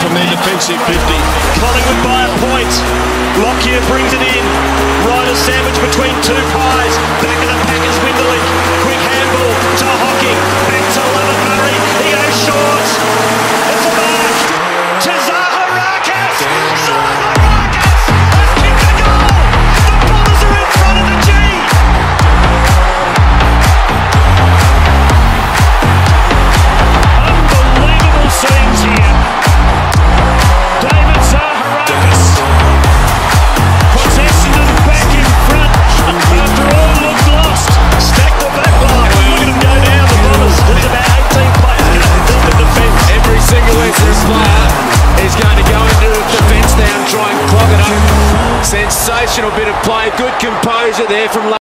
from their defensive 50. Collingwood by a point. Lockyer brings it in. Ryder sandwich between two pies. Back of the Packers win the league. Quick handball to Hocking. Back to Levin Murray. He goes short. It's a mark to Zaharakis. Zaharakis has kicked a goal. The Bombers are in front of the G. Unbelievable scenes here. David Zaharakis. Possession and back in front. After all looked lost. Stack the back line. Look at them go down. The Bombers. There's about 18 players going to build the defence. Every single Essendon player is going to go into the defence now and try and clog it up. Sensational bit of play. Good composure there from